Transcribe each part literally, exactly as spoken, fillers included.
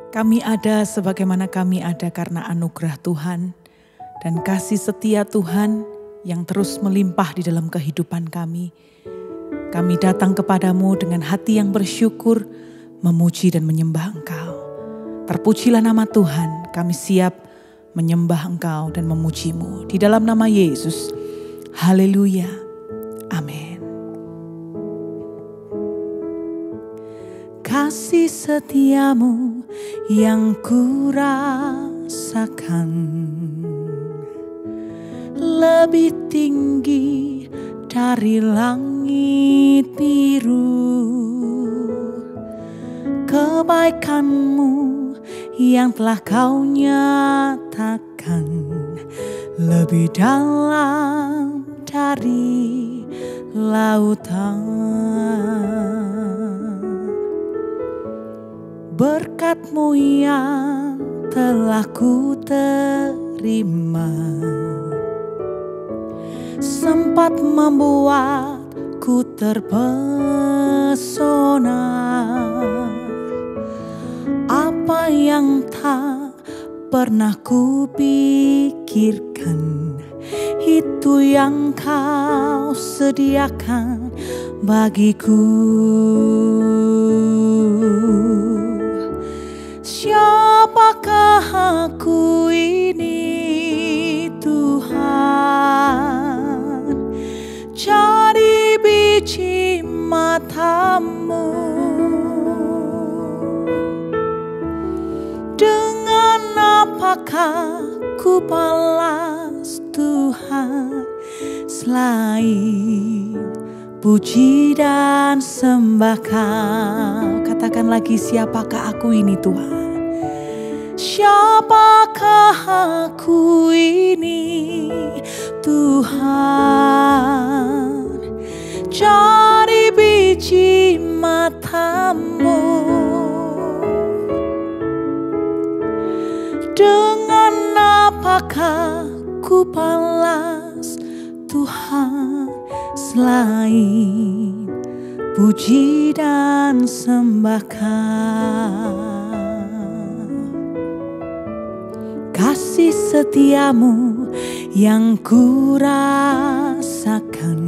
Kami ada sebagaimana kami ada karena anugerah Tuhan dan kasih setia Tuhan yang terus melimpah di dalam kehidupan kami. Kami datang kepadamu dengan hati yang bersyukur, memuji dan menyembah Engkau. Terpujilah nama Tuhan, kami siap menyembah Engkau dan memuji-Mu. Di dalam nama Yesus, haleluya, amin. Kasih setiamu yang kurasakan lebih tinggi dari langit biru. Kebaikanmu yang telah kau nyatakan lebih dalam dari lautan. Berkat-Mu yang telah ku terima sempat membuatku terpesona. Apa yang tak pernah ku pikirkan, itu yang kau sediakan bagiku. Siapakah aku ini Tuhan, jadi biji mata-Mu. Dengan apakah ku balas Tuhan selain puji dan sembah Kau. Katakan lagi, siapakah aku ini Tuhan? Siapakah aku ini Tuhan, jadi biji mata-Mu. Dengan apakah ku balas Tuhan selain puji dan sembah Kau. Kasih setiamu yang kurasakan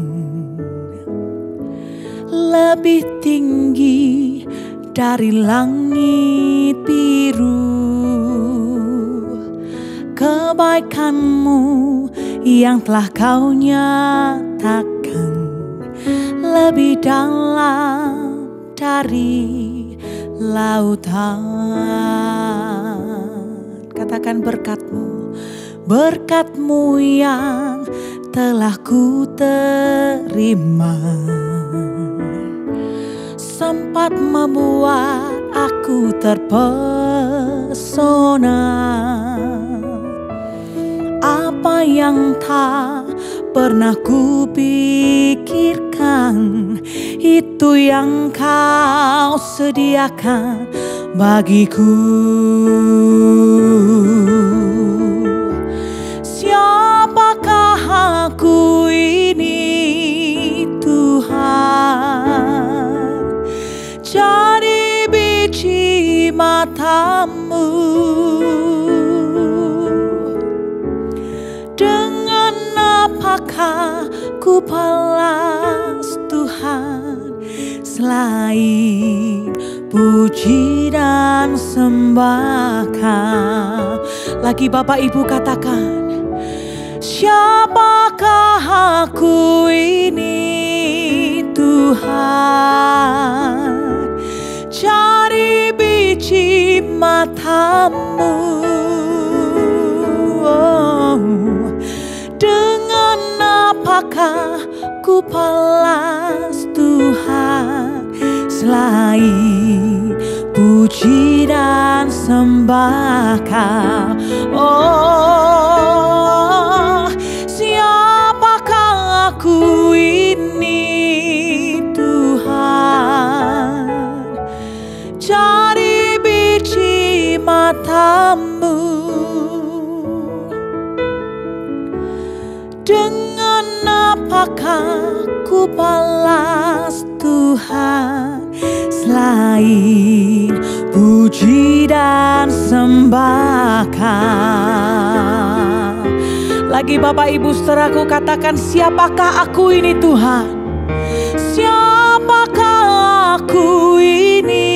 lebih tinggi dari langit biru. Kebaikan-Mu yang telah kau nyatakan lebih dalam dari lautan. Katakan berkat-Mu, berkat-Mu yang telah ku terima sempat membuat aku terpesona. Apa yang tak pernah ku pikirkan, itu yang Kau sediakan bagiku. Siapakah aku ini Tuhan, jadi biji mata-Mu. Dengan apakah ku balas Tuhan selain puji dan sembah Kau. Lagi Bapak Ibu katakan, siapakah aku ini Tuhan, jadi biji mata-Mu. Oh, dengan apakah ku balas Tuhan selain puji dan sembah Kau. Oh, siapakah aku ini Tuhan, jadi biji mata-Mu. Dengan apakah ku balas Tuhan selain puji dan sembahkan. Lagi Bapak Ibu saudaraku katakan, siapakah aku ini Tuhan? Siapakah aku ini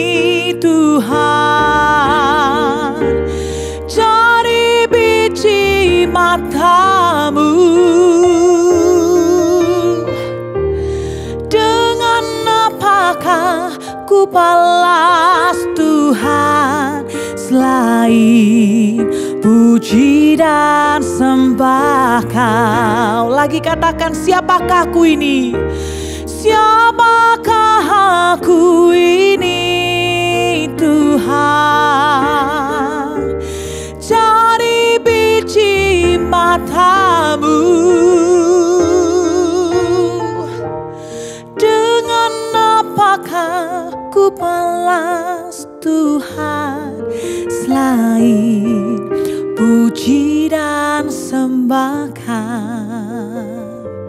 Tuhan? Dari biji matamu, dengan apakah ku balas Tuhan selain puji dan sembah Kau? Lagi katakan, siapakah aku ini? Siapakah aku ini Tuhan? Dari biji matamu, dengan apakah ku balas Tuhan selain puji dan sembah Kau?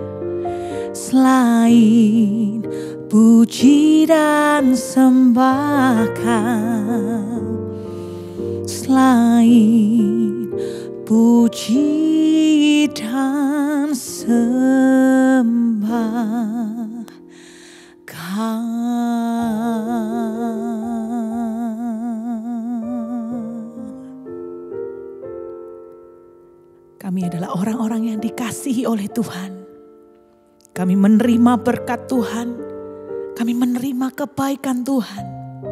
Selain puji dan sembah Kau, selain puji dan sembah Kau. Kami adalah orang-orang yang dikasihi oleh Tuhan. Kami menerima berkat Tuhan. Kami menerima kebaikan Tuhan.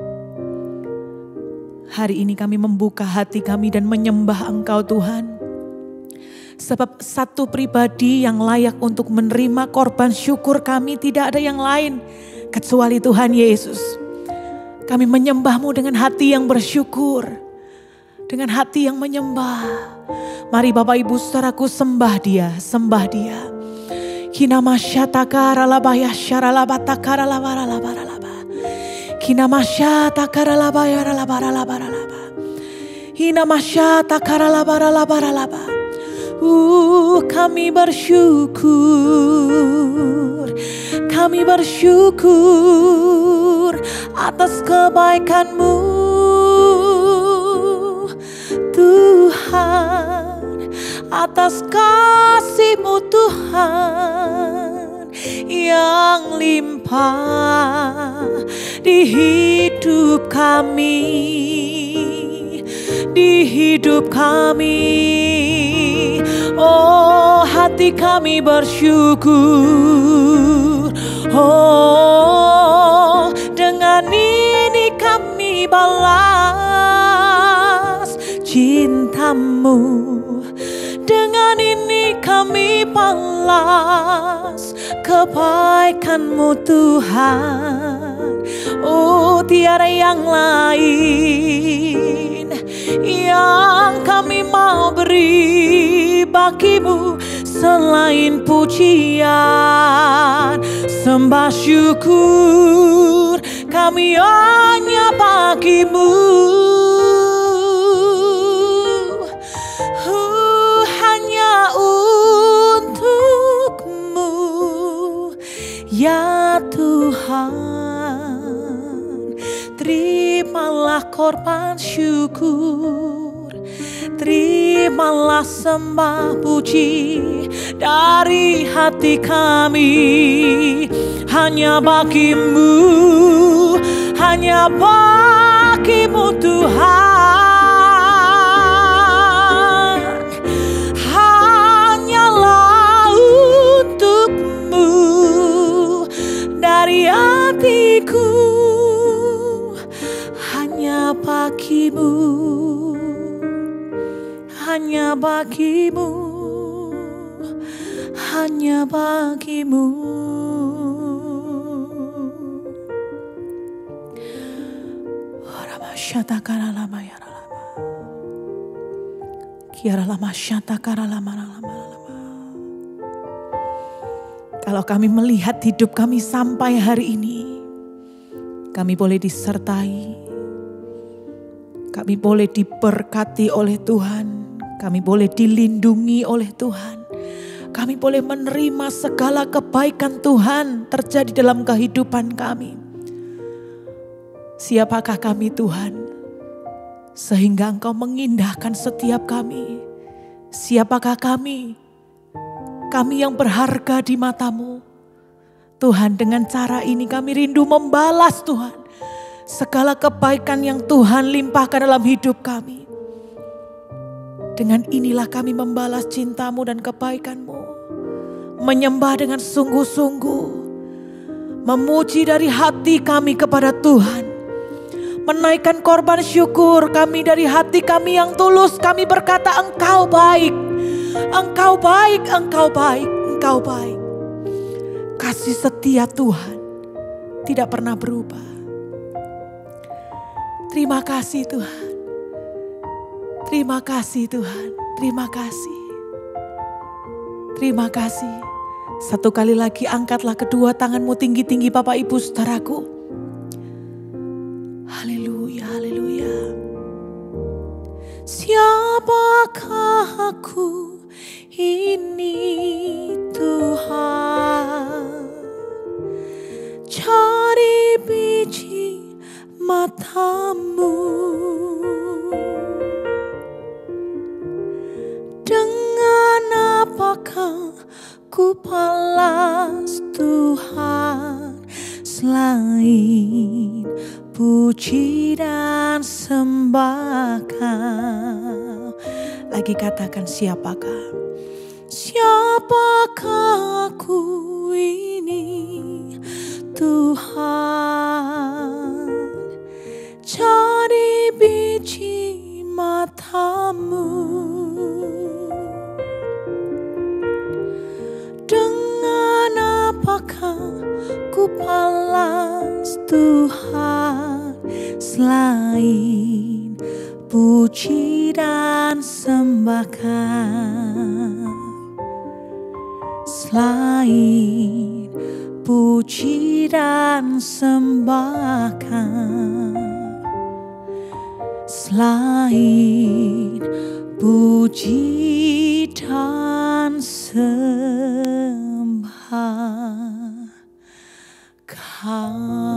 Hari ini kami membuka hati kami dan menyembah Engkau Tuhan. Sebab satu pribadi yang layak untuk menerima korban syukur kami tidak ada yang lain kecuali Tuhan Yesus. Kami menyembah-Mu dengan hati yang bersyukur. Dengan hati yang menyembah. Mari Bapak Ibu saudaraku sembah Dia, sembah Dia. Kina masyata karalaba ya syaralaba takaralaba ralaba ralaba. Kina masyata karalaba ya ralaba ralaba ralaba. Hina masyata karalaba ralaba ralaba. Uh, kami bersyukur, kami bersyukur atas kebaikan-Mu Tuhan, atas kasih-Mu Tuhan yang limpah di hidup kami, di hidup kami. Oh, hati kami bersyukur. Oh, dengan ini kami balas cinta-Mu. Dengan ini kami balas kebaikan-Mu Tuhan. Oh, tiada yang lain yang kami mau beri bagi-Mu selain pujian, sembah syukur kami hanya bagi-Mu. Uh, hanya untuk-Mu ya Tuhan. Terimalah korban syukur, terimalah sembah puji dari hati kami. Hanya bagi-Mu, hanya bagi-Mu Tuhan. Hanyalah untuk-Mu dari hatiku. Hanya bagi-Mu, hanya bagi-Mu, hanya bagi-Mu. Rabasyata karalama ya ralama. Kiaralama syata karalama ralama ralama. Kalau kami melihat hidup kami sampai hari ini, kami boleh disertai. Kami boleh diberkati oleh Tuhan. Kami boleh dilindungi oleh Tuhan. Kami boleh menerima segala kebaikan Tuhan terjadi dalam kehidupan kami. Siapakah kami Tuhan? sehingga Engkau mengindahkan setiap kami. Siapakah kami? Kami yang berharga di mata-Mu. Tuhan, dengan cara ini kami rindu membalas Tuhan segala kebaikan yang Tuhan limpahkan dalam hidup kami. Dengan inilah kami membalas cinta-Mu dan kebaikan-Mu. Menyembah dengan sungguh-sungguh. Memuji dari hati kami kepada Tuhan. Menaikkan korban syukur kami dari hati kami yang tulus. Kami berkata, Engkau baik. Engkau baik, Engkau baik, Engkau baik. Kasih setia Tuhan tidak pernah berubah. Terima kasih Tuhan. Terima kasih Tuhan. Terima kasih. Terima kasih. Satu kali lagi angkatlah kedua tanganmu tinggi-tinggi Bapak Ibu saudaraku. Haleluya, haleluya. Siapakah aku ini Tuhan? Cari biji mata-Mu. Dengan apakah ku balas Tuhan selain puji dan sembah Kau? Lagi katakan, siapakah? Siapakah aku ini Tuhan? Cari biji mata-Mu. Dengan apakah ku balas Tuhan selain puji dan sembah Kau? Selain puji dan sembah Kau, selain puji dan sembah Kau.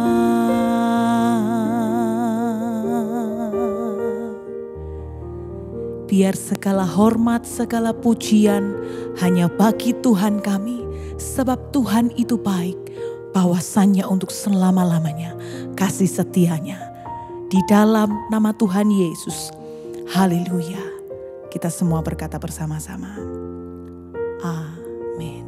Biar segala hormat, segala pujian hanya bagi Tuhan kami, sebab Tuhan itu baik, bahwasannya untuk selama-lamanya kasih setianya. Di dalam nama Tuhan Yesus, haleluya. Kita semua berkata bersama-sama, amin.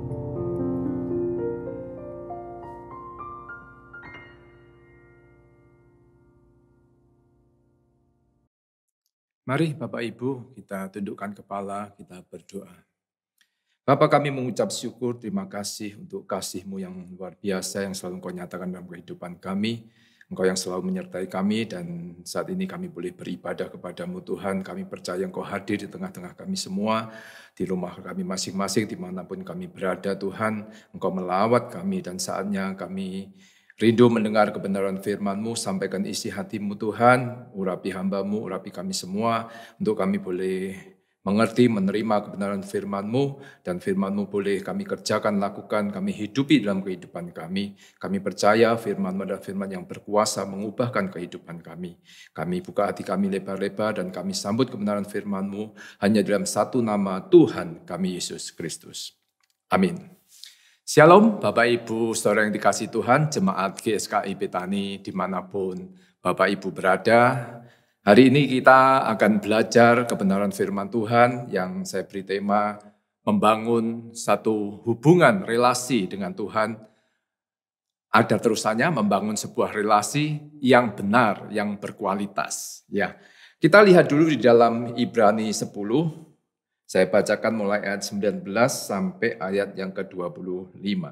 Mari Bapak Ibu kita tundukkan kepala, kita berdoa. Bapak, kami mengucap syukur, terima kasih untuk kasih-Mu yang luar biasa yang selalu Engkau nyatakan dalam kehidupan kami. Engkau yang selalu menyertai kami dan saat ini kami boleh beribadah kepada-Mu Tuhan. Kami percaya Engkau hadir di tengah-tengah kami semua, di rumah kami masing-masing, dimanapun kami berada Tuhan. Engkau melawat kami dan saatnya kami rindu mendengar kebenaran firman-Mu, sampaikan isi hati-Mu Tuhan, urapi hamba-Mu, urapi kami semua, untuk kami boleh mengerti, menerima kebenaran firman-Mu, dan firman-Mu boleh kami kerjakan, lakukan, kami hidupi dalam kehidupan kami. Kami percaya firman-Mu adalah firman yang berkuasa mengubahkan kehidupan kami. Kami buka hati kami lebar-lebar dan kami sambut kebenaran firman-Mu hanya dalam satu nama Tuhan kami, Yesus Kristus. Amin. Shalom Bapak Ibu saudara yang dikasihi Tuhan, jemaat G S K I Betani dimanapun Bapak Ibu berada. Hari ini kita akan belajar kebenaran firman Tuhan yang saya beri tema membangun satu hubungan relasi dengan Tuhan. Ada terusannya membangun sebuah relasi yang benar, yang berkualitas. Ya, kita lihat dulu di dalam Ibrani sepuluh. Saya bacakan mulai ayat sembilan belas sampai ayat yang ke dua puluh lima.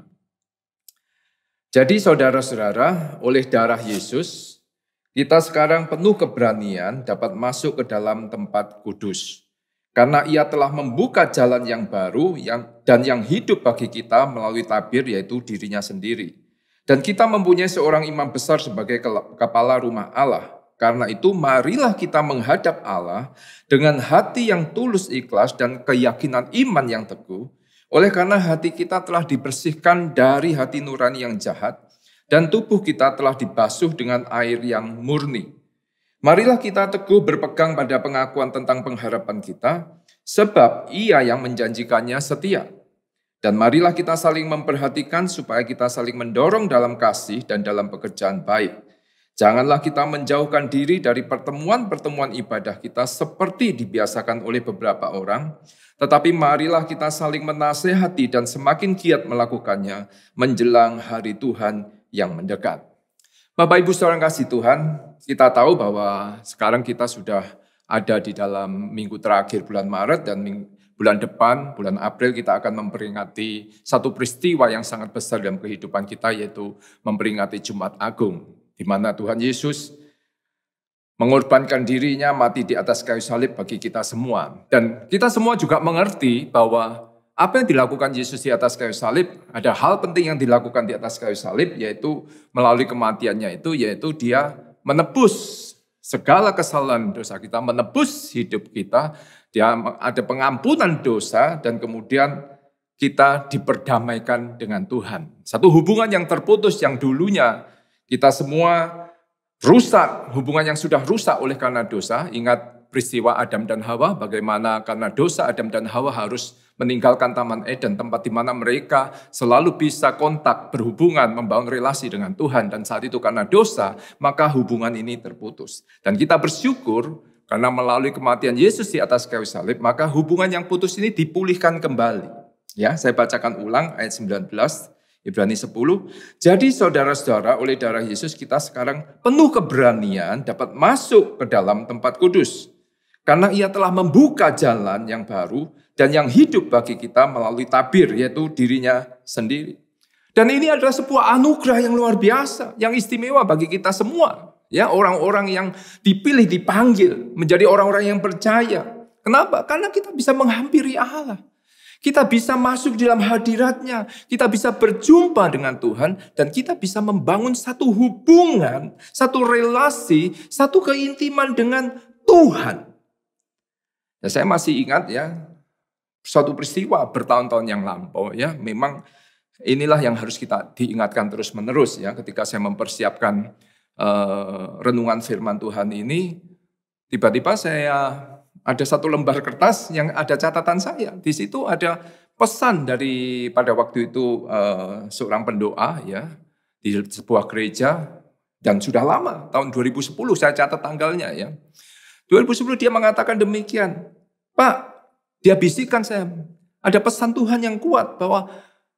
Jadi saudara-saudara, oleh darah Yesus, kita sekarang penuh keberanian dapat masuk ke dalam tempat kudus. Karena Ia telah membuka jalan yang baru yang, dan yang hidup bagi kita melalui tabir, yaitu dirinya sendiri. Dan kita mempunyai seorang imam besar sebagai kepala rumah Allah. Karena itu marilah kita menghadap Allah dengan hati yang tulus ikhlas dan keyakinan iman yang teguh. Oleh karena hati kita telah dibersihkan dari hati nurani yang jahat dan tubuh kita telah dibasuh dengan air yang murni. Marilah kita teguh berpegang pada pengakuan tentang pengharapan kita, sebab Ia yang menjanjikannya setia. Dan marilah kita saling memperhatikan supaya kita saling mendorong dalam kasih dan dalam pekerjaan baik. Janganlah kita menjauhkan diri dari pertemuan-pertemuan ibadah kita seperti dibiasakan oleh beberapa orang, tetapi marilah kita saling menasehati dan semakin giat melakukannya menjelang hari Tuhan yang mendekat. Bapak Ibu saudara kasih Tuhan, kita tahu bahwa sekarang kita sudah ada di dalam minggu terakhir bulan Maret dan bulan depan, bulan April kita akan memperingati satu peristiwa yang sangat besar dalam kehidupan kita, yaitu memperingati Jumat Agung, di mana Tuhan Yesus mengorbankan dirinya mati di atas kayu salib bagi kita semua. Dan kita semua juga mengerti bahwa apa yang dilakukan Yesus di atas kayu salib, ada hal penting yang dilakukan di atas kayu salib, yaitu melalui kematiannya itu, yaitu dia menebus segala kesalahan dosa kita, menebus hidup kita, dia ada pengampunan dosa, dan kemudian kita diperdamaikan dengan Tuhan. Satu hubungan yang terputus yang dulunya kita semua rusak, hubungan yang sudah rusak oleh karena dosa. Ingat peristiwa Adam dan Hawa, bagaimana karena dosa Adam dan Hawa harus meninggalkan Taman Eden, tempat di mana mereka selalu bisa kontak, berhubungan, membangun relasi dengan Tuhan. Dan saat itu karena dosa, maka hubungan ini terputus. Dan kita bersyukur karena melalui kematian Yesus di atas kayu salib, maka hubungan yang putus ini dipulihkan kembali. Ya, saya bacakan ulang ayat sembilan belas. Ibrani sepuluh, jadi saudara-saudara oleh darah Yesus kita sekarang penuh keberanian dapat masuk ke dalam tempat kudus. Karena ia telah membuka jalan yang baru dan yang hidup bagi kita melalui tabir, yaitu dirinya sendiri. Dan ini adalah sebuah anugerah yang luar biasa, yang istimewa bagi kita semua. Ya, orang-orang yang dipilih, dipanggil menjadi orang-orang yang percaya. Kenapa? Karena kita bisa menghampiri Allah. Kita bisa masuk dalam hadiratnya, kita bisa berjumpa dengan Tuhan, dan kita bisa membangun satu hubungan, satu relasi, satu keintiman dengan Tuhan. Ya, saya masih ingat ya, suatu peristiwa bertahun-tahun yang lampau ya, memang inilah yang harus kita diingatkan terus-menerus ya, ketika saya mempersiapkan uh, renungan firman Tuhan ini, tiba-tiba saya ada satu lembar kertas yang ada catatan saya. Di situ ada pesan dari pada waktu itu uh, seorang pendoa ya di sebuah gereja, dan sudah lama, tahun dua ribu sepuluh saya catat tanggalnya ya. dua ribu sepuluh dia mengatakan demikian, Pak, dia bisikkan saya, ada pesan Tuhan yang kuat bahwa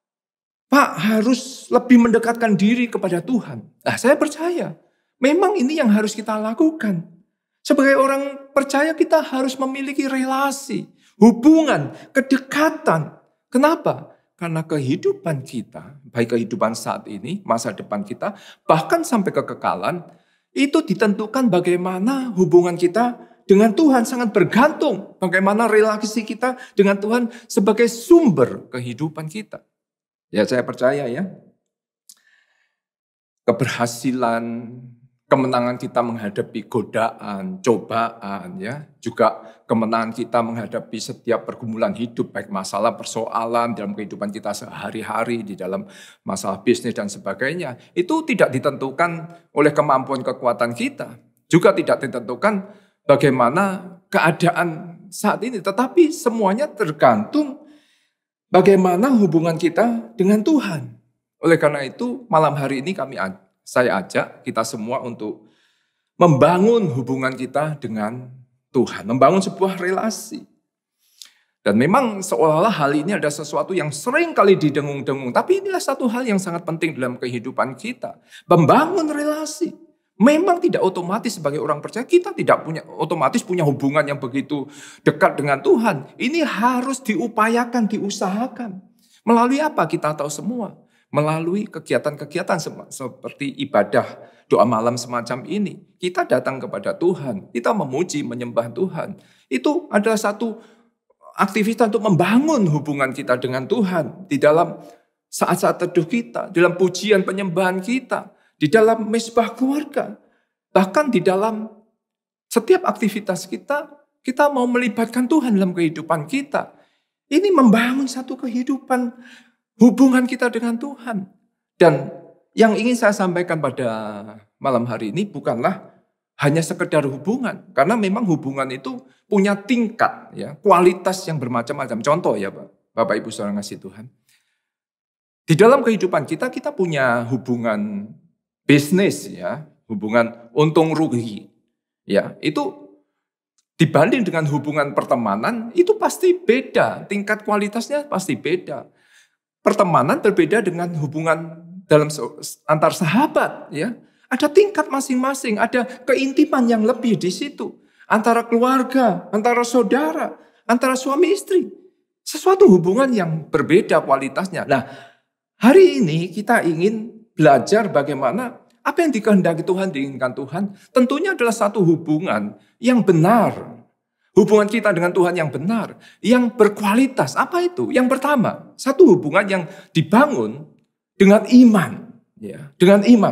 Pak harus lebih mendekatkan diri kepada Tuhan. Nah, saya percaya memang ini yang harus kita lakukan. Sebagai orang percaya kita harus memiliki relasi, hubungan, kedekatan. Kenapa? Karena kehidupan kita, baik kehidupan saat ini, masa depan kita, bahkan sampai kekekalan, itu ditentukan bagaimana hubungan kita dengan Tuhan, sangat bergantung. Bagaimana relasi kita dengan Tuhan sebagai sumber kehidupan kita. Ya, saya percaya ya, keberhasilan, kemenangan kita menghadapi godaan, cobaan, ya, juga kemenangan kita menghadapi setiap pergumulan hidup, baik masalah persoalan dalam kehidupan kita sehari-hari, di dalam masalah bisnis dan sebagainya, itu tidak ditentukan oleh kemampuan kekuatan kita, juga tidak ditentukan bagaimana keadaan saat ini, tetapi semuanya tergantung bagaimana hubungan kita dengan Tuhan. Oleh karena itu, malam hari ini kami Saya ajak kita semua untuk membangun hubungan kita dengan Tuhan, membangun sebuah relasi. Dan memang seolah-olah hal ini ada sesuatu yang sering kali didengung-dengung, tapi inilah satu hal yang sangat penting dalam kehidupan kita. Membangun relasi. Memang tidak otomatis sebagai orang percaya, kita tidak punya otomatis punya hubungan yang begitu dekat dengan Tuhan. Ini harus diupayakan, diusahakan. Melalui apa? Kita tahu semua. Melalui kegiatan-kegiatan seperti ibadah doa malam semacam ini. Kita datang kepada Tuhan, kita memuji, menyembah Tuhan. Itu adalah satu aktivitas untuk membangun hubungan kita dengan Tuhan. Di dalam saat-saat teduh kita, dalam pujian penyembahan kita, di dalam mesbah keluarga. Bahkan di dalam setiap aktivitas kita, kita mau melibatkan Tuhan dalam kehidupan kita. Ini membangun satu kehidupan hubungan kita dengan Tuhan. Dan yang ingin saya sampaikan pada malam hari ini bukanlah hanya sekedar hubungan. Karena memang hubungan itu punya tingkat, ya, kualitas yang bermacam-macam. Contoh ya Pak, Bapak Ibu saudara kasih Tuhan. Di dalam kehidupan kita, kita punya hubungan bisnis, ya, hubungan untung rugi. Ya, itu dibanding dengan hubungan pertemanan, itu pasti beda. Tingkat kualitasnya pasti beda. Pertemanan berbeda dengan hubungan dalam antar sahabat, ya. Ada tingkat masing-masing, ada keintiman yang lebih di situ. Antara keluarga, antara saudara, antara suami istri. Sesuatu hubungan yang berbeda kualitasnya. Nah, hari ini kita ingin belajar bagaimana apa yang dikehendaki Tuhan, diinginkan Tuhan, tentunya adalah satu hubungan yang benar. Hubungan kita dengan Tuhan yang benar, yang berkualitas. Apa itu? Yang pertama, satu hubungan yang dibangun dengan iman. Ya, dengan iman.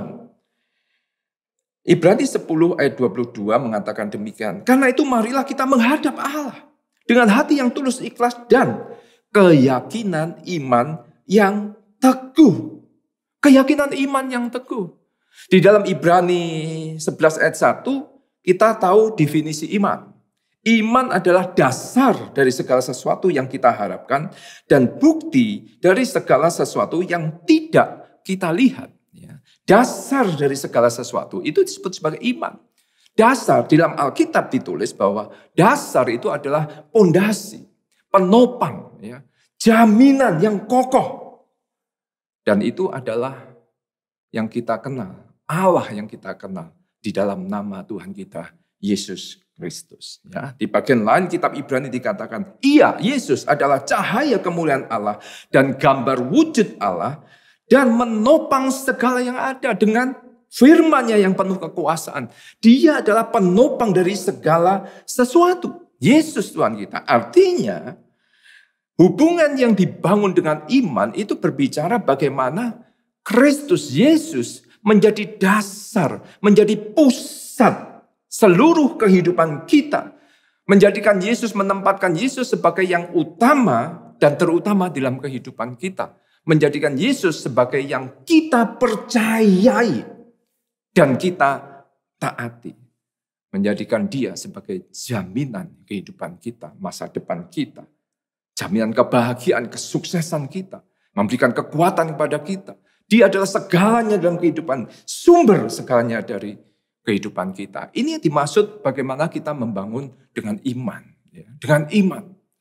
Ibrani sepuluh ayat dua puluh dua mengatakan demikian. Karena itu marilah kita menghadap Allah dengan hati yang tulus, ikhlas, dan keyakinan iman yang teguh. Keyakinan iman yang teguh. Di dalam Ibrani sebelas ayat satu, kita tahu definisi iman. Iman adalah dasar dari segala sesuatu yang kita harapkan dan bukti dari segala sesuatu yang tidak kita lihat. Dasar dari segala sesuatu itu disebut sebagai iman. Dasar, di dalam Alkitab ditulis bahwa dasar itu adalah pondasi, penopang, ya, jaminan yang kokoh. Dan itu adalah yang kita kenal, Allah yang kita kenal di dalam nama Tuhan kita, Yesus Kristus. Ya, di bagian lain kitab Ibrani dikatakan, ia, Yesus adalah cahaya kemuliaan Allah dan gambar wujud Allah, dan menopang segala yang ada dengan firman-Nya yang penuh kekuasaan. Dia adalah penopang dari segala sesuatu. Yesus Tuhan kita. Artinya, hubungan yang dibangun dengan iman itu berbicara bagaimana Kristus Yesus menjadi dasar, menjadi pusat seluruh kehidupan kita. Menjadikan Yesus, menempatkan Yesus sebagai yang utama dan terutama dalam kehidupan kita. Menjadikan Yesus sebagai yang kita percayai dan kita taati. Menjadikan dia sebagai jaminan kehidupan kita, masa depan kita. Jaminan kebahagiaan, kesuksesan kita. Memberikan kekuatan kepada kita. Dia adalah segalanya dalam kehidupan, sumber segalanya dari kehidupan kita. Ini yang dimaksud bagaimana kita membangun dengan iman. Ya, dengan iman.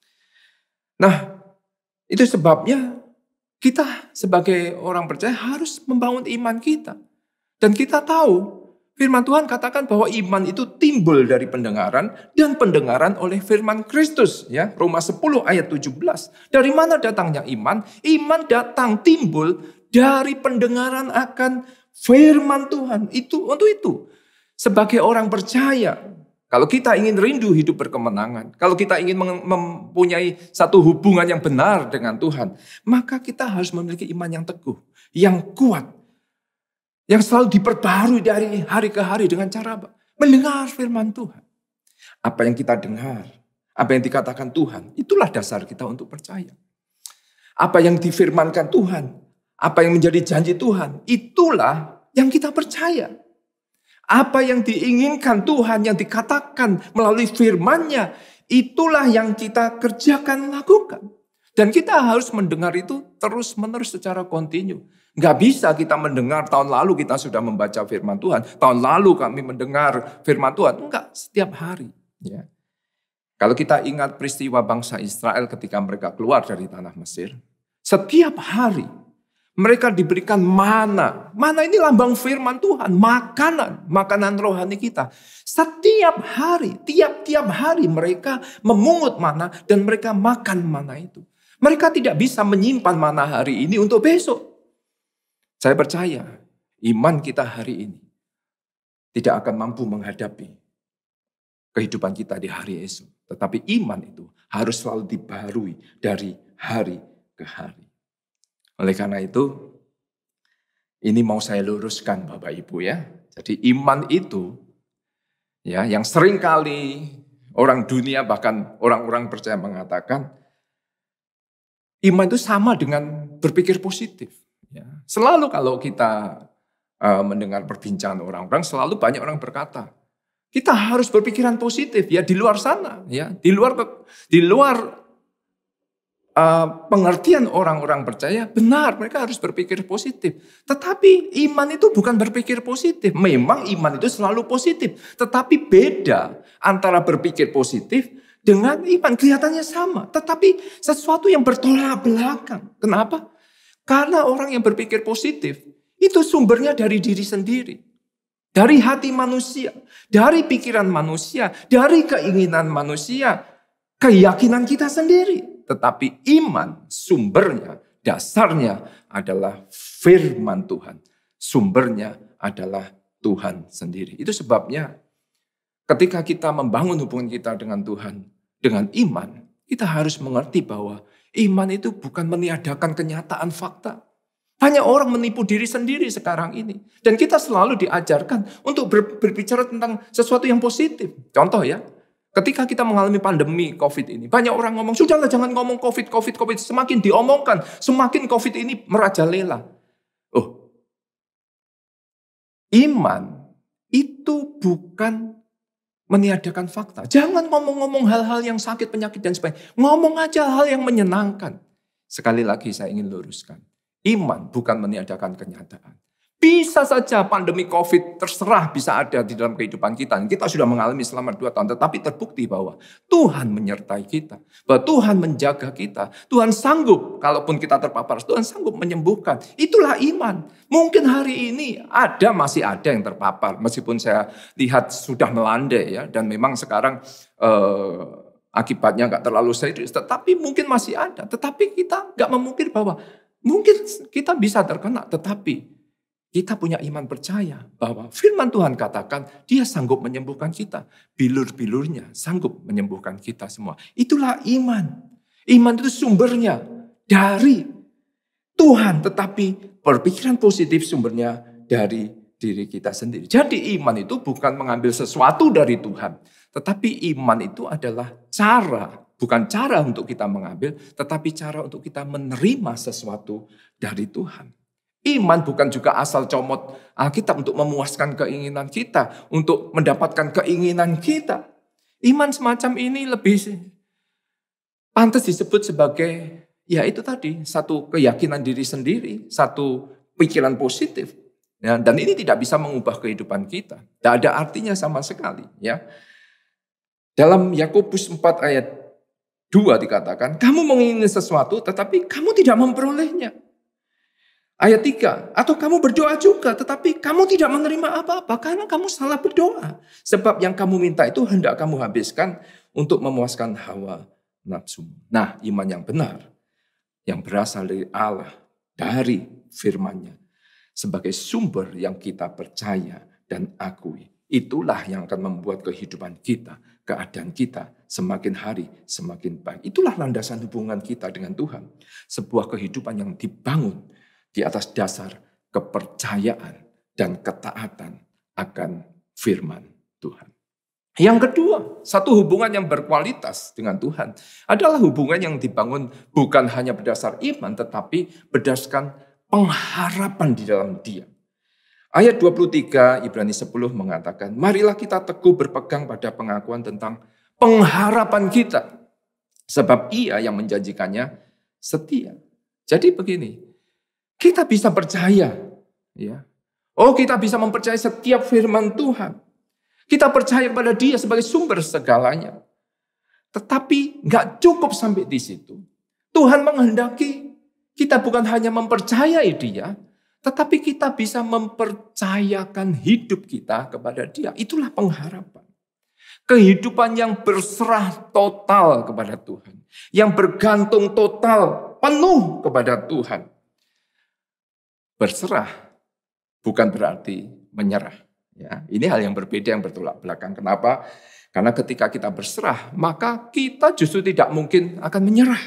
Nah, itu sebabnya kita sebagai orang percaya harus membangun iman kita. Dan kita tahu firman Tuhan katakan bahwa iman itu timbul dari pendengaran dan pendengaran oleh firman Kristus. Ya, Roma sepuluh ayat tujuh belas. Dari mana datangnya iman? Iman datang timbul dari pendengaran akan firman Tuhan. Itu untuk itu. Sebagai orang percaya, kalau kita ingin rindu hidup berkemenangan, kalau kita ingin mempunyai satu hubungan yang benar dengan Tuhan, maka kita harus memiliki iman yang teguh, yang kuat, yang selalu diperbarui dari hari ke hari dengan cara mendengar firman Tuhan. Apa yang kita dengar, apa yang dikatakan Tuhan, itulah dasar kita untuk percaya. Apa yang difirmankan Tuhan, apa yang menjadi janji Tuhan, itulah yang kita percaya. Apa yang diinginkan Tuhan, yang dikatakan melalui firman-Nya, itulah yang kita kerjakan, lakukan. Dan kita harus mendengar itu terus-menerus secara kontinu. Nggak bisa kita mendengar, tahun lalu kita sudah membaca firman Tuhan. Tahun lalu kami mendengar firman Tuhan. Enggak, setiap hari. Ya. Kalau kita ingat peristiwa bangsa Israel ketika mereka keluar dari tanah Mesir. Setiap hari mereka diberikan mana. Mana ini lambang firman Tuhan. Makanan. Makanan rohani kita. Setiap hari. Tiap-tiap hari mereka memungut mana. Dan mereka makan mana itu. Mereka tidak bisa menyimpan mana hari ini untuk besok. Saya percaya. Iman kita hari ini. Tidak akan mampu menghadapi kehidupan kita di hari esok. Tetapi iman itu harus selalu dibaharui dari hari ke hari. Oleh karena itu, ini mau saya luruskan Bapak Ibu ya. Jadi iman itu, ya, yang sering kali orang dunia bahkan orang-orang percaya mengatakan, iman itu sama dengan berpikir positif. Ya. Selalu kalau kita uh, mendengar perbincangan orang-orang, selalu banyak orang berkata, Kita harus berpikiran positif ya di luar sana, ya di luar di luar uh, pengertian orang-orang percaya. Benar, mereka harus berpikir positif. Tetapi iman itu bukan berpikir positif. Memang iman itu selalu positif, tetapi beda antara berpikir positif dengan iman. Kelihatannya sama, tetapi sesuatu yang bertolak belakang. Kenapa? Karena orang yang berpikir positif itu sumbernya dari diri sendiri. Dari hati manusia, dari pikiran manusia, dari keinginan manusia, keyakinan kita sendiri. Tetapi iman sumbernya, dasarnya adalah firman Tuhan. Sumbernya adalah Tuhan sendiri. Itu sebabnya ketika kita membangun hubungan kita dengan Tuhan, dengan iman, kita harus mengerti bahwa iman itu bukan meniadakan kenyataan fakta. Banyak orang menipu diri sendiri sekarang ini. Dan kita selalu diajarkan untuk ber, berbicara tentang sesuatu yang positif. Contoh ya, ketika kita mengalami pandemi COVID ini, banyak orang ngomong, sudahlah jangan ngomong COVID, COVID, COVID. Semakin diomongkan, semakin COVID ini merajalela. Oh, iman itu bukan meniadakan fakta. Jangan ngomong-ngomong hal-hal yang sakit, penyakit, dan sebagainya. Ngomong aja hal yang menyenangkan. Sekali lagi saya ingin luruskan. Iman bukan meniadakan kenyataan. Bisa saja pandemi COVID terserah bisa ada di dalam kehidupan kita. Kita sudah mengalami selama dua tahun. Tetapi terbukti bahwa Tuhan menyertai kita. Bahwa Tuhan menjaga kita. Tuhan sanggup, kalaupun kita terpapar, Tuhan sanggup menyembuhkan. Itulah iman. Mungkin hari ini ada, masih ada yang terpapar. Meskipun saya lihat sudah melandai ya. Dan memang sekarang eh, akibatnya gak terlalu serius. Tetapi mungkin masih ada. Tetapi kita gak memungkir bahwa mungkin kita bisa terkena, tetapi kita punya iman percaya bahwa firman Tuhan katakan dia sanggup menyembuhkan kita. Bilur-bilurnya sanggup menyembuhkan kita semua. Itulah iman. Iman itu sumbernya dari Tuhan, tetapi berpikiran positif sumbernya dari diri kita sendiri. Jadi iman itu bukan mengambil sesuatu dari Tuhan, tetapi iman itu adalah cara. Bukan cara untuk kita mengambil, tetapi cara untuk kita menerima sesuatu dari Tuhan. Iman bukan juga asal comot Alkitab untuk memuaskan keinginan kita, untuk mendapatkan keinginan kita. Iman semacam ini lebih pantas disebut sebagai, ya itu tadi, satu keyakinan diri sendiri, satu pikiran positif. Ya, dan ini tidak bisa mengubah kehidupan kita. Tidak ada artinya sama sekali. Ya. Dalam Yakobus empat ayat dua dikatakan, kamu menginginkan sesuatu tetapi kamu tidak memperolehnya. Ayat tiga, atau kamu berdoa juga tetapi kamu tidak menerima apa-apa karena kamu salah berdoa. Sebab yang kamu minta itu hendak kamu habiskan untuk memuaskan hawa nafsu. Nah, iman yang benar, yang berasal dari Allah, dari firman-Nya, sebagai sumber yang kita percaya dan akui. Itulah yang akan membuat kehidupan kita, keadaan kita semakin hari semakin baik. Itulah landasan hubungan kita dengan Tuhan. Sebuah kehidupan yang dibangun di atas dasar kepercayaan dan ketaatan akan firman Tuhan. Yang kedua, satu hubungan yang berkualitas dengan Tuhan adalah hubungan yang dibangun bukan hanya berdasar iman, tetapi berdasarkan pengharapan di dalam Dia. Ayat dua puluh tiga Ibrani sepuluh mengatakan, marilah kita teguh berpegang pada pengakuan tentang pengharapan kita. Sebab Ia yang menjanjikannya setia. Jadi begini, kita bisa percaya. Ya. Oh, kita bisa mempercayai setiap firman Tuhan. Kita percaya kepada Dia sebagai sumber segalanya. Tetapi gak cukup sampai di situ. Tuhan menghendaki kita bukan hanya mempercayai Dia, tetapi kita bisa mempercayakan hidup kita kepada Dia. Itulah pengharapan. Kehidupan yang berserah total kepada Tuhan. Yang bergantung total, penuh kepada Tuhan. Berserah bukan berarti menyerah. Ya, ini hal yang berbeda, yang bertolak belakang. Kenapa? Karena ketika kita berserah, maka kita justru tidak mungkin akan menyerah.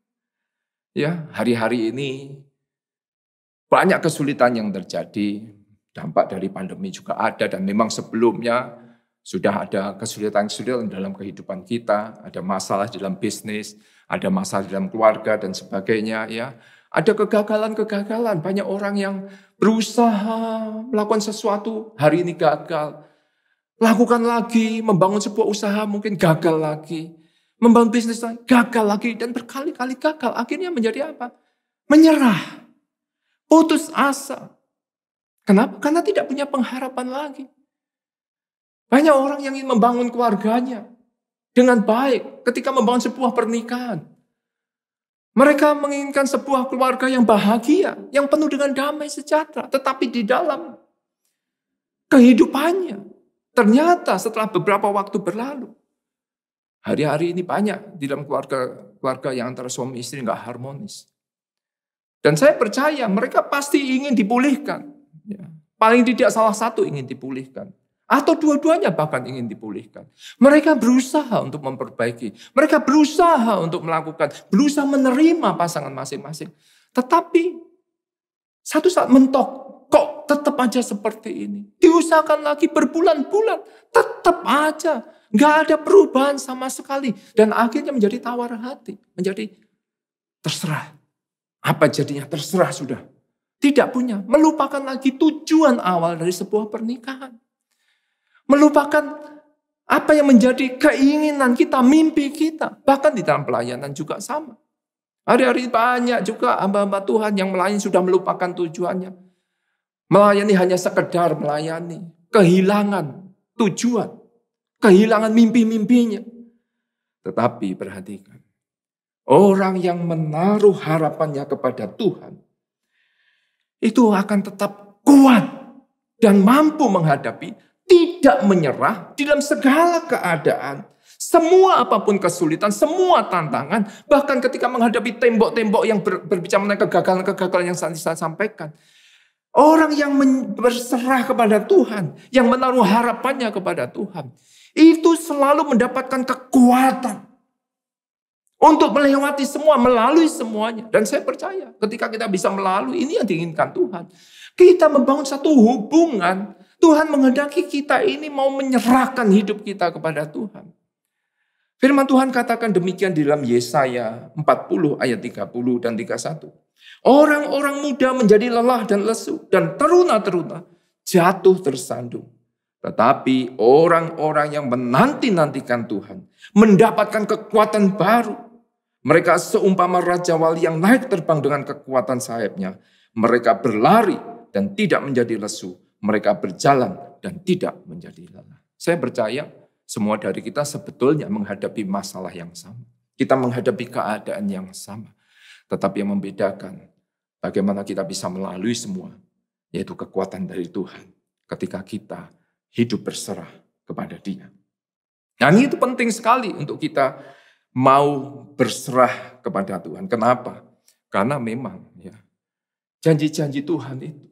Ya, hari-hari ini banyak kesulitan yang terjadi, dampak dari pandemi juga ada, dan memang sebelumnya sudah ada kesulitan-kesulitan dalam kehidupan kita, ada masalah dalam bisnis, ada masalah dalam keluarga dan sebagainya. Ya, ada kegagalan-kegagalan, banyak orang yang berusaha melakukan sesuatu, hari ini gagal. Lakukan lagi, membangun sebuah usaha mungkin gagal lagi. Membangun bisnis lagi, gagal lagi. Dan berkali-kali gagal. Akhirnya menjadi apa? Menyerah. Putus asa. Kenapa? Karena tidak punya pengharapan lagi. Banyak orang yang ingin membangun keluarganya dengan baik ketika membangun sebuah pernikahan. Mereka menginginkan sebuah keluarga yang bahagia, yang penuh dengan damai sejahtera. Tetapi di dalam kehidupannya, ternyata setelah beberapa waktu berlalu, hari-hari ini banyak di dalam keluarga keluarga yang antara suami istri nggak harmonis. Dan saya percaya mereka pasti ingin dipulihkan. Ya. Paling tidak salah satu ingin dipulihkan. Atau dua-duanya bahkan ingin dipulihkan. Mereka berusaha untuk memperbaiki. Mereka berusaha untuk melakukan. Berusaha menerima pasangan masing-masing. Tetapi satu saat mentok. Kok tetap aja seperti ini. Diusahakan lagi berbulan-bulan. Tetap aja. Gak ada perubahan sama sekali. Dan akhirnya menjadi tawar hati. Menjadi terserah. Apa jadinya? Terserah sudah. Tidak punya. Melupakan lagi tujuan awal dari sebuah pernikahan. Melupakan apa yang menjadi keinginan kita, mimpi kita. Bahkan di dalam pelayanan juga sama. Hari-hari banyak juga hamba-hamba Tuhan yang melayani sudah melupakan tujuannya. Melayani hanya sekedar melayani. Kehilangan tujuan. Kehilangan mimpi-mimpinya. Tetapi perhatikan. Orang yang menaruh harapannya kepada Tuhan. Itu akan tetap kuat. Dan mampu menghadapi. Tidak menyerah di dalam segala keadaan. Semua apapun kesulitan, semua tantangan. Bahkan ketika menghadapi tembok-tembok yang ber, berbicara mengenai kegagalan-kegagalan yang saya sampaikan. Orang yang berserah kepada Tuhan. Yang menaruh harapannya kepada Tuhan. Itu selalu mendapatkan kekuatan. Untuk melewati semua, melalui semuanya. Dan saya percaya ketika kita bisa melalui, ini yang diinginkan Tuhan. Kita membangun satu hubungan. Tuhan menghendaki kita ini mau menyerahkan hidup kita kepada Tuhan. Firman Tuhan katakan demikian di dalam Yesaya empat puluh ayat tiga puluh dan tiga puluh satu. Orang-orang muda menjadi lelah dan lesu dan teruna-teruna jatuh tersandung. Tetapi orang-orang yang menanti-nantikan Tuhan mendapatkan kekuatan baru. Mereka seumpama Raja Wali yang naik terbang dengan kekuatan sayapnya. Mereka berlari dan tidak menjadi lesu. Mereka berjalan dan tidak menjadi lelah. Saya percaya semua dari kita sebetulnya menghadapi masalah yang sama. Kita menghadapi keadaan yang sama. Tetapi yang membedakan bagaimana kita bisa melalui semua. Yaitu kekuatan dari Tuhan. Ketika kita hidup berserah kepada Dia. Nah ini itu penting sekali untuk kita mau berserah kepada Tuhan. Kenapa? Karena memang ya janji-janji Tuhan itu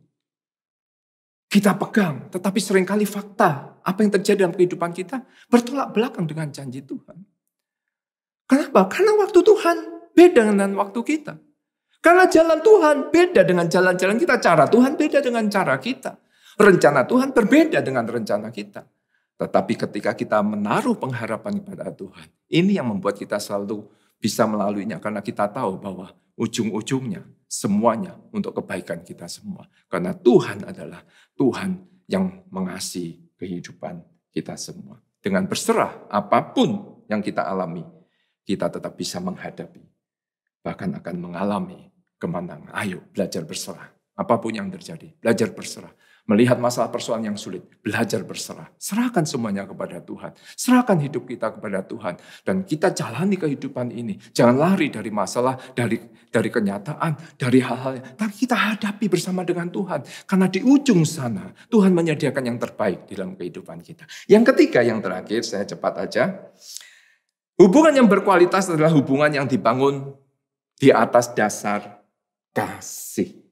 kita pegang, tetapi seringkali fakta, apa yang terjadi dalam kehidupan kita, bertolak belakang dengan janji Tuhan. Kenapa? Karena waktu Tuhan beda dengan waktu kita. Karena jalan Tuhan beda dengan jalan-jalan kita. Cara Tuhan beda dengan cara kita. Rencana Tuhan berbeda dengan rencana kita. Tetapi ketika kita menaruh pengharapan kepada Tuhan, ini yang membuat kita selalu bisa melaluinya. Karena kita tahu bahwa ujung-ujungnya semuanya untuk kebaikan kita semua. Karena Tuhan adalah Tuhan yang mengasihi kehidupan kita semua. Dengan berserah apapun yang kita alami, kita tetap bisa menghadapi. Bahkan akan mengalami kemenangan. Ayo belajar berserah. Apapun yang terjadi, belajar berserah. Melihat masalah persoalan yang sulit, belajar berserah. Serahkan semuanya kepada Tuhan. Serahkan hidup kita kepada Tuhan. Dan kita jalani kehidupan ini. Jangan lari dari masalah, dari dari kenyataan, dari hal-hal. Tapi kita hadapi bersama dengan Tuhan. Karena di ujung sana, Tuhan menyediakan yang terbaik di dalam kehidupan kita. Yang ketiga, yang terakhir, saya cepat aja. Hubungan yang berkualitas adalah hubungan yang dibangun di atas dasar kasih.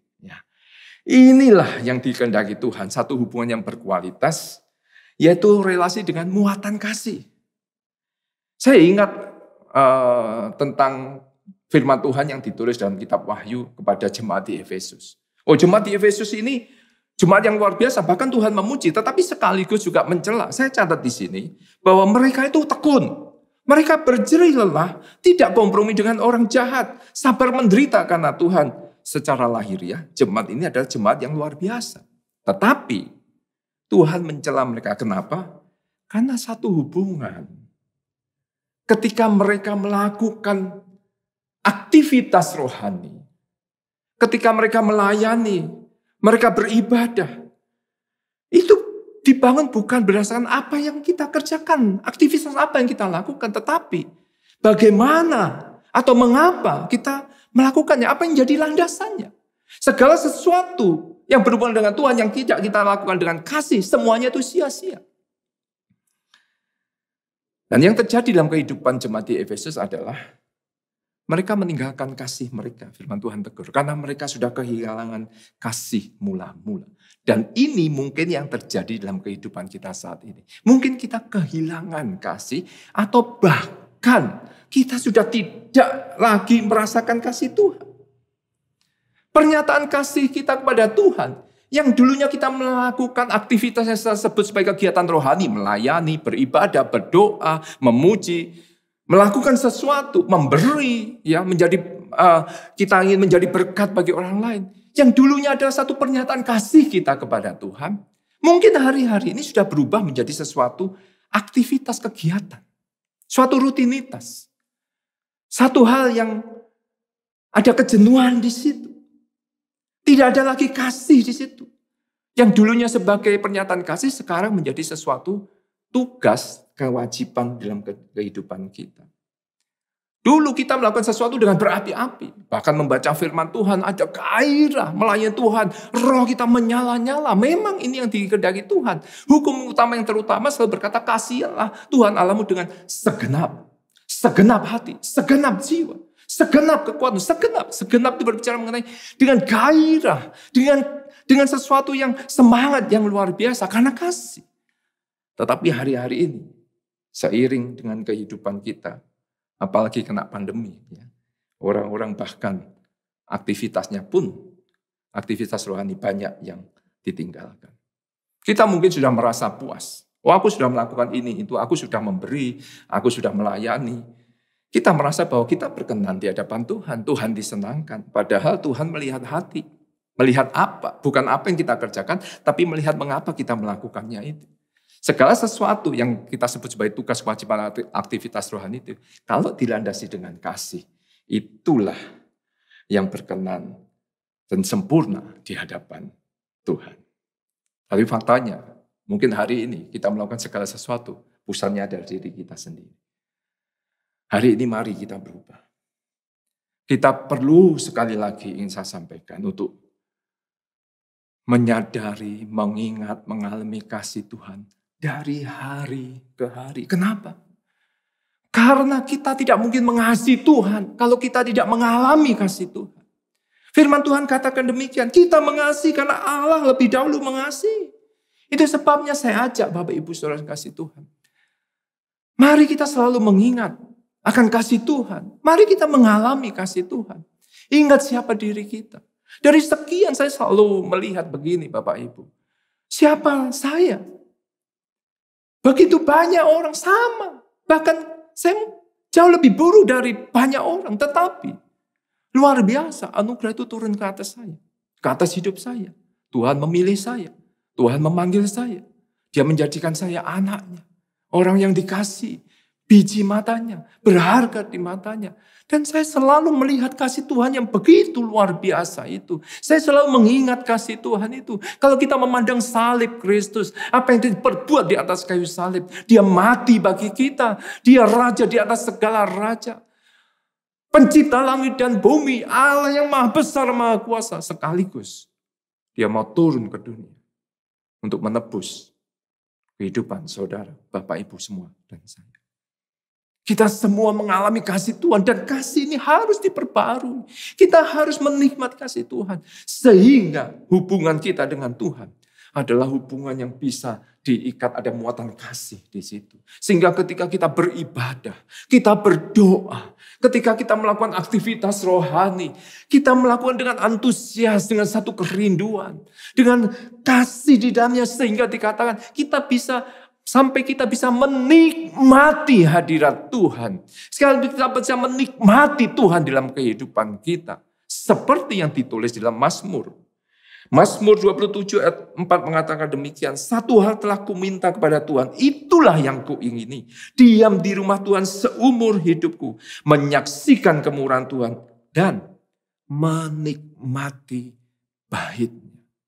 Inilah yang dikehendaki Tuhan, satu hubungan yang berkualitas, yaitu relasi dengan muatan kasih. Saya ingat uh, tentang firman Tuhan yang ditulis dalam kitab Wahyu kepada jemaat di Efesus. Oh, jemaat di Efesus ini jemaat yang luar biasa, bahkan Tuhan memuji, tetapi sekaligus juga mencela. Saya catat di sini bahwa mereka itu tekun. Mereka berjerih lelah, tidak kompromi dengan orang jahat, sabar menderita karena Tuhan. Secara lahiriah, jemaat ini adalah jemaat yang luar biasa. Tetapi Tuhan mencela mereka. Kenapa? Karena satu hubungan. Ketika mereka melakukan aktivitas rohani, ketika mereka melayani, mereka beribadah, itu dibangun bukan berdasarkan apa yang kita kerjakan, aktivitas apa yang kita lakukan, tetapi bagaimana atau mengapa kita melakukannya, apa yang jadi landasannya. Segala sesuatu yang berhubungan dengan Tuhan yang tidak kita lakukan dengan kasih, semuanya itu sia-sia. Dan yang terjadi dalam kehidupan jemaat di Efesus adalah mereka meninggalkan kasih mereka. Firman Tuhan tegur. Karena mereka sudah kehilangan kasih mula-mula. Dan ini mungkin yang terjadi dalam kehidupan kita saat ini. Mungkin kita kehilangan kasih atau bahkan kita sudah tidak lagi merasakan kasih Tuhan. Pernyataan kasih kita kepada Tuhan yang dulunya kita melakukan aktivitas yang saya sebut sebagai kegiatan rohani, melayani, beribadah, berdoa, memuji, melakukan sesuatu, memberi, ya menjadi uh, kita ingin menjadi berkat bagi orang lain. Yang dulunya adalah satu pernyataan kasih kita kepada Tuhan, mungkin hari-hari ini sudah berubah menjadi sesuatu aktivitas kegiatan, suatu rutinitas, satu hal yang ada kejenuhan di situ. Tidak ada lagi kasih di situ. Yang dulunya sebagai pernyataan kasih sekarang menjadi sesuatu tugas, kewajiban dalam kehidupan kita. Dulu kita melakukan sesuatu dengan berapi-api. Bahkan membaca firman Tuhan, ada gairah melayani Tuhan. Roh kita menyala-nyala. Memang ini yang dikehendaki Tuhan. Hukum utama yang terutama selalu berkata, kasihanlah Tuhan Allahmu dengan segenap. Segenap hati, segenap jiwa. Segenap kekuatan, segenap, segenap itu berbicara mengenai dengan gairah, dengan dengan sesuatu yang semangat yang luar biasa karena kasih. Tetapi hari-hari ini seiring dengan kehidupan kita, apalagi kena pandemi, ya, orang-orang bahkan aktivitasnya pun aktivitas rohani banyak yang ditinggalkan. Kita mungkin sudah merasa puas. Oh, aku sudah melakukan ini itu, aku sudah memberi, aku sudah melayani. Kita merasa bahwa kita berkenan di hadapan Tuhan. Tuhan disenangkan. Padahal Tuhan melihat hati. Melihat apa? Bukan apa yang kita kerjakan, tapi melihat mengapa kita melakukannya itu. Segala sesuatu yang kita sebut sebagai tugas, kewajiban, aktivitas rohani itu, kalau dilandasi dengan kasih, itulah yang berkenan dan sempurna di hadapan Tuhan. Tapi faktanya, mungkin hari ini kita melakukan segala sesuatu, pusatnya dari diri kita sendiri. Hari ini mari kita berubah. Kita perlu sekali lagi ingin saya sampaikan untuk menyadari, mengingat, mengalami kasih Tuhan dari hari ke hari. Kenapa? Karena kita tidak mungkin mengasihi Tuhan kalau kita tidak mengalami kasih Tuhan. Firman Tuhan katakan demikian, kita mengasihi karena Allah lebih dahulu mengasihi. Itu sebabnya saya ajak Bapak Ibu Saudara kasih Tuhan. Mari kita selalu mengingat akan kasih Tuhan. Mari kita mengalami kasih Tuhan. Ingat siapa diri kita. Dari sekian saya selalu melihat begini Bapak Ibu. Siapa saya? Begitu banyak orang sama. Bahkan saya jauh lebih buruk dari banyak orang. Tetapi luar biasa anugerah itu turun ke atas saya. Ke atas hidup saya. Tuhan memilih saya. Tuhan memanggil saya. Dia menjadikan saya anaknya. Orang yang dikasih. Biji matanya, berharga di matanya. Dan saya selalu melihat kasih Tuhan yang begitu luar biasa itu. Saya selalu mengingat kasih Tuhan itu. Kalau kita memandang salib Kristus, apa yang diperbuat di atas kayu salib. Dia mati bagi kita. Dia raja di atas segala raja. Pencipta langit dan bumi, Allah yang maha besar, maha kuasa. Sekaligus dia mau turun ke dunia untuk menebus kehidupan saudara, Bapak Ibu semua dan saya. Kita semua mengalami kasih Tuhan dan kasih ini harus diperbarui. Kita harus menikmati kasih Tuhan. Sehingga hubungan kita dengan Tuhan adalah hubungan yang bisa diikat, ada muatan kasih di situ. Sehingga ketika kita beribadah, kita berdoa, ketika kita melakukan aktivitas rohani, kita melakukan dengan antusias, dengan satu kerinduan, dengan kasih di dalamnya sehingga dikatakan kita bisa sampai kita bisa menikmati hadirat Tuhan. Sekali kita bisa menikmati Tuhan dalam kehidupan kita. Seperti yang ditulis dalam Mazmur. Mazmur dua puluh tujuh ayat empat mengatakan demikian. Satu hal telah kuminta kepada Tuhan, itulah yang kuingini. Diam di rumah Tuhan seumur hidupku. Menyaksikan kemurahan Tuhan dan menikmati baitnya.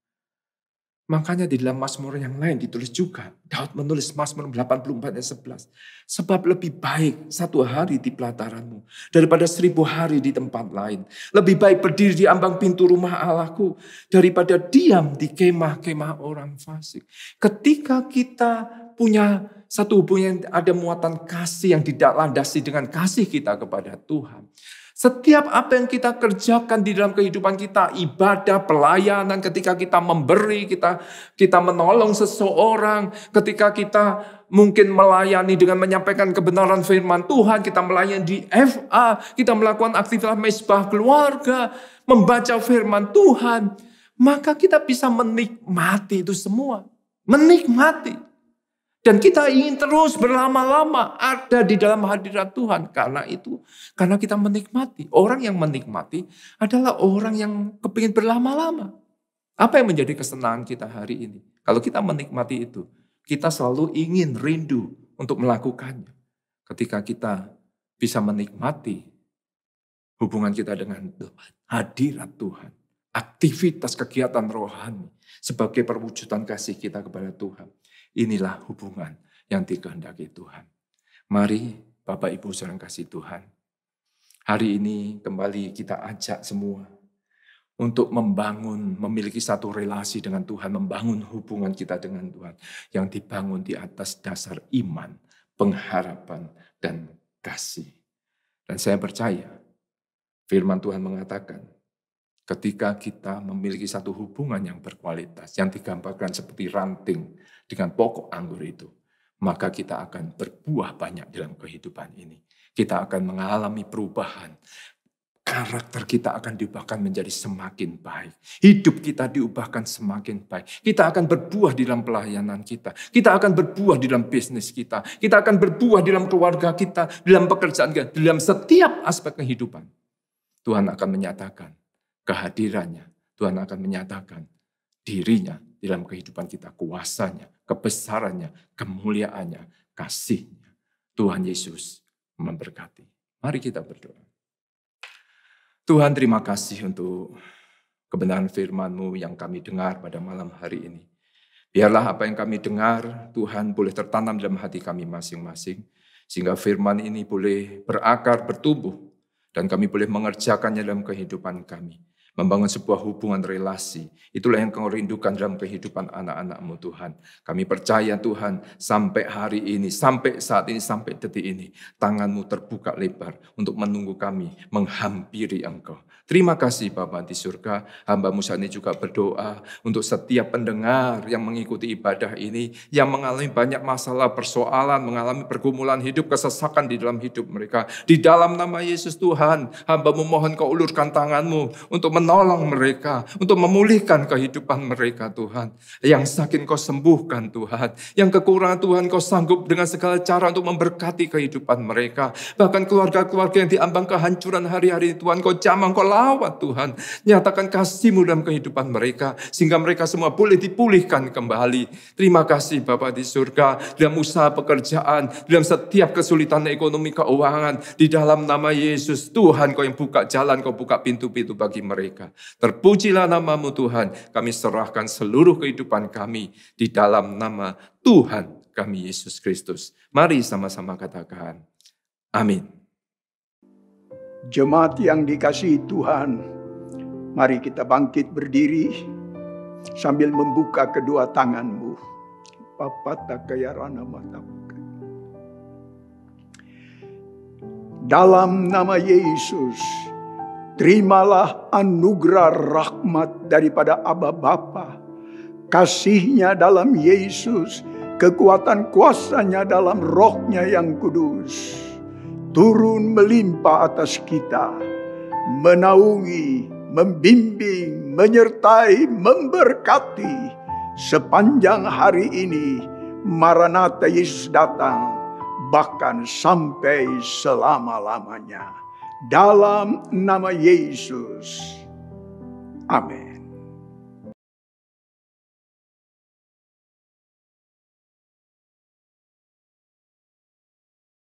Makanya di dalam Mazmur yang lain ditulis juga. Daud menulis Mazmur delapan puluh empat ayat sebelas. Sebab lebih baik satu hari di pelataranmu daripada seribu hari di tempat lain. Lebih baik berdiri di ambang pintu rumah Allahku daripada diam di kemah-kemah orang fasik. Ketika kita punya satu hubungan yang ada muatan kasih yang tidak landasi dengan kasih kita kepada Tuhan. Setiap apa yang kita kerjakan di dalam kehidupan kita, ibadah, pelayanan, ketika kita memberi, kita kita menolong seseorang, ketika kita mungkin melayani dengan menyampaikan kebenaran firman Tuhan, kita melayani di F A, kita melakukan aktivitas mesbah keluarga, membaca firman Tuhan, maka kita bisa menikmati itu semua. Menikmati. Dan kita ingin terus berlama-lama ada di dalam hadirat Tuhan. Karena itu, karena kita menikmati. Orang yang menikmati adalah orang yang kepingin berlama-lama. Apa yang menjadi kesenangan kita hari ini? Kalau kita menikmati itu, kita selalu ingin rindu untuk melakukannya. Ketika kita bisa menikmati hubungan kita dengan hadirat Tuhan. Aktivitas kegiatan rohani sebagai perwujudan kasih kita kepada Tuhan. Inilah hubungan yang dikehendaki Tuhan. Mari Bapak Ibu saudara kasih Tuhan. Hari ini kembali kita ajak semua untuk membangun, memiliki satu relasi dengan Tuhan. Membangun hubungan kita dengan Tuhan. Yang dibangun di atas dasar iman, pengharapan, dan kasih. Dan saya percaya firman Tuhan mengatakan, ketika kita memiliki satu hubungan yang berkualitas, yang digambarkan seperti ranting dengan pokok anggur itu, maka kita akan berbuah banyak dalam kehidupan ini. Kita akan mengalami perubahan. Karakter kita akan diubahkan menjadi semakin baik. Hidup kita diubahkan semakin baik. Kita akan berbuah di dalam pelayanan kita. Kita akan berbuah di dalam bisnis kita. Kita akan berbuah di dalam keluarga kita, di dalam pekerjaan kita, di dalam setiap aspek kehidupan. Tuhan akan menyatakan kehadirannya, Tuhan akan menyatakan dirinya di dalam kehidupan kita, kuasanya, kebesarannya, kemuliaannya, kasihnya. Tuhan Yesus memberkati. Mari kita berdoa. Tuhan, terima kasih untuk kebenaran firman-Mu yang kami dengar pada malam hari ini. Biarlah apa yang kami dengar, Tuhan, boleh tertanam dalam hati kami masing-masing, sehingga firman ini boleh berakar, bertumbuh, dan kami boleh mengerjakannya dalam kehidupan kami. Membangun sebuah hubungan relasi. Itulah yang kau rindukan dalam kehidupan anak-anak-Mu Tuhan. Kami percaya Tuhan, sampai hari ini, sampai saat ini, sampai detik ini, tangan-Mu terbuka lebar untuk menunggu kami, menghampiri Engkau. Terima kasih Bapa di surga. Hamba-Mu saat ini juga berdoa untuk setiap pendengar yang mengikuti ibadah ini, yang mengalami banyak masalah, persoalan, mengalami pergumulan hidup, kesesakan di dalam hidup mereka. Di dalam nama Yesus Tuhan, hamba-Mu mohon Kau ulurkan tangan-Mu untuk menolong mereka, untuk memulihkan kehidupan mereka Tuhan. Yang sakit Kau sembuhkan Tuhan. Yang kekurangan Tuhan Kau sanggup dengan segala cara untuk memberkati kehidupan mereka. Bahkan keluarga-keluarga yang diambang kehancuran hari-hari Tuhan Kau jamah, Kau lawat Tuhan. Nyatakan kasih-Mu dalam kehidupan mereka. Sehingga mereka semua boleh dipulihkan kembali. Terima kasih Bapa di surga. Dalam usaha pekerjaan, dalam setiap kesulitan ekonomi keuangan. Di dalam nama Yesus Tuhan Kau yang buka jalan, Kau buka pintu-pintu bagi mereka. Terpujilah nama-Mu Tuhan. Kami serahkan seluruh kehidupan kami di dalam nama Tuhan kami Yesus Kristus. Mari sama-sama katakan amin. Jemaat yang dikasihi Tuhan, mari kita bangkit berdiri sambil membuka kedua tanganmu. Dalam nama Yesus, terimalah anugerah rahmat daripada Aba Bapa, kasihnya dalam Yesus, kekuatan kuasanya dalam Roh-Nya yang kudus, turun melimpah atas kita, menaungi, membimbing, menyertai, memberkati sepanjang hari ini. Maranatha, Yesus datang, bahkan sampai selama-lamanya. Dalam nama Yesus. Amin.